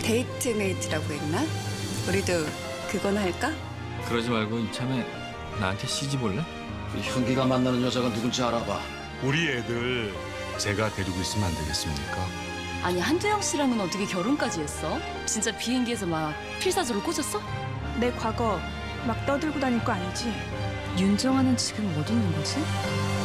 데이트메이트라고 했나? 우리도 그건 할까? 그러지 말고 이참에 나한테 시집 올래? 우리 현기가 만나는 여자가 누군지 알아봐. 우리 애들 제가 데리고 있으면 안 되겠습니까? 아니 한두영 씨랑은 어떻게 결혼까지 했어? 진짜 비행기에서 막 필사적으로 꽂았어? 내 과거 막 떠들고 다닐 거 아니지? 윤정아는 지금 어디 있는 거지?